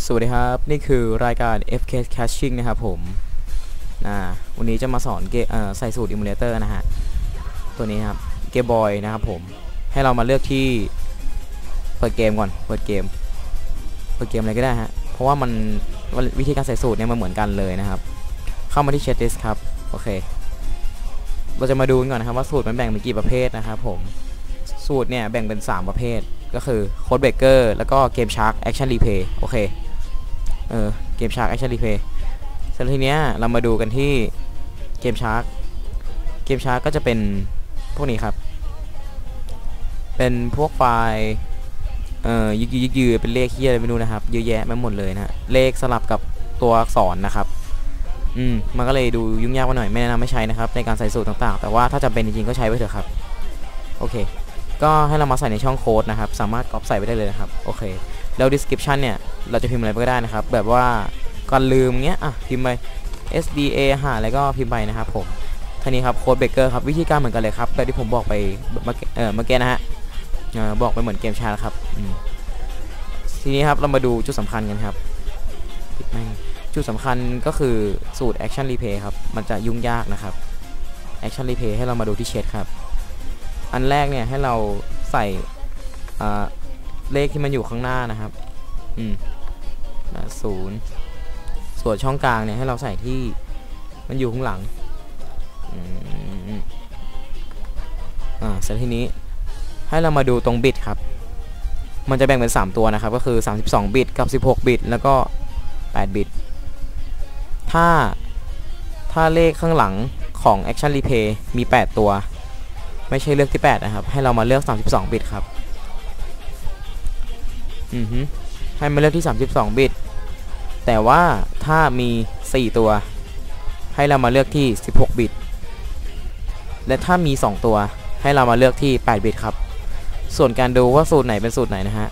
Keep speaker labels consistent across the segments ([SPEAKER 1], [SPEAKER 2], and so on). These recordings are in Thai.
[SPEAKER 1] สวัสดีครับนี่คือรายการ FK Caching นะครับผมวันนี้จะมาสอนใส่สูตรอิมูเลเตอร์นะฮะตัวนี้ครับเกมบอยนะครับผมให้เรามาเลือกที่เปิดเกมก่อนเปิดเกมอะไรก็ได้ฮะเพราะว่ามันวิธีการใส่สูตรเนี่ยมันเหมือนกันเลยนะครับเข้ามาที่ Chat List ครับโอเคเราจะมาดูกันก่อนนะครับว่าสูตรมันแบ่งเป็นกี่ประเภทนะครับผมสูตรเนี่ยแบ่งเป็น3ประเภทก็คือโค้ดเบรกเกอร์แล้วก็เกมชาร์กแอคชั่นรีเพย์โอเคเกมชาร์กแอคชั่นรีเพย์เสร็จทีเนี้ยเรามาดูกันที่เกมชาร์กก็จะเป็นพวกนี้ครับเป็นพวกไฟล์ยืดเป็นเลขที่อะไรไม่รู้นะครับเยอะแยะไม่หมดเลยนะเลขสลับกับตัวอักษรนะครับมันก็เลยดูยุ่งยากมาหน่อยไม่แนะนำไม่ใช้นะครับในการใส่สูตรต่างๆแต่ว่าถ้าจำเป็นจริงๆก็ใช้ไว้เถอะครับโอเคก็ให้เรามาใส่ในช่องโค้ดนะครับสามารถก๊อปใส่ไปได้เลยนะครับโอเคแล้ว description เนี่ยเราจะพิมพ์อะไรก็ได้นะครับแบบว่าก่อนลืมเงี้ยพิมพ์ไป SDA อะไรก็พิมพ์ไปนะครับผมท่านี้ครับโค้ดเบรกเกอร์ครับวิธีการเหมือนกันเลยครับแบบที่ผมบอกไปเมื่อกี้นะฮะบอกไปเหมือนเกมชาร์ครับทีนี้ครับเรามาดูจุดสำคัญกันครับจุดสำคัญก็คือสูตร Action Replay ครับมันจะยุ่งยากนะครับ Action Replay ให้เรามาดูที่เชดครับอันแรกเนี่ยให้เราใส่เลขที่มันอยู่ข้างหน้านะครับ0ส่วนช่องกลางเนี่ยให้เราใส่ที่มันอยู่ข้างหลังเสร็จทีนี้ให้เรามาดูตรงบิตครับมันจะแบ่งเป็น3ตัวนะครับก็คือ32บิตกับ16บิตแล้วก็8บิตถ้าเลขข้างหลังของ Action Replay มี8ตัวไม่ใช่เลือกที่8นะครับให้เรามาเลือก32บิตครับให้มาเลือกที่32บิตแต่ว่าถ้ามี4ตัวให้เรามาเลือกที่16บิตและถ้ามี2ตัวให้เรามาเลือกที่8บิตครับส่วนการดูว่าสูตรไหนเป็นสูตรไหนนะฮะ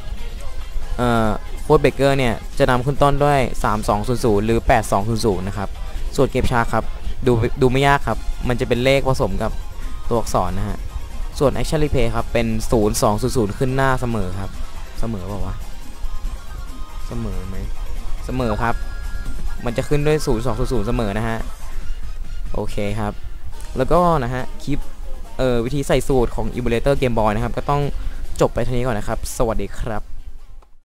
[SPEAKER 1] โค้ดเบรกเกอร์เนี่ยจะนำขึ้นต้นด้วย3200หรือ8200นะครับส่วนเกมชาร์ครับดูไม่ยากครับมันจะเป็นเลขผสมกับตัวอักษรนะฮะส่วน Action Replay ครับเป็น0200ขึ้นหน้าเสมอครับเสมอเปล่าวะเสมอไหมเสมอครับมันจะขึ้นด้วย0200เสมอนะฮะโอเคครับแล้วก็นะฮะคลิปวิธีใส่สูตรของ Emulator Game Boy นะครับก็ต้องจบไปเท่านี้ก่อนนะครับสวัสดีครับ